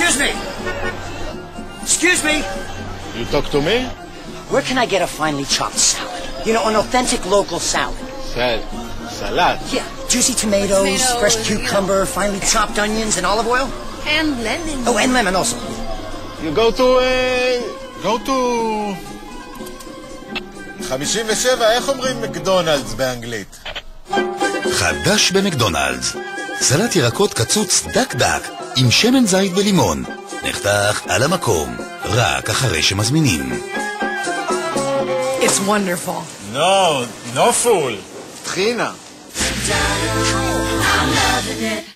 Excuse me! Excuse me! You talk to me? Where can I get a finely chopped salad? You know, an authentic local salad. Salad? Yeah, juicy tomatoes, fresh cucumber, finely chopped onions, and olive oil. And lemon. Oh, and lemon also. You go to... 57, איך אומרים מקדונלדס באנגלית? חדש במקדונלדס. סלט ירקות קצוץ דק דק עם שמן זית ולימון. נחתך על המקום, רק אחרי שמזמינים. It's wonderful. No fool. טחינה. I'm loving it.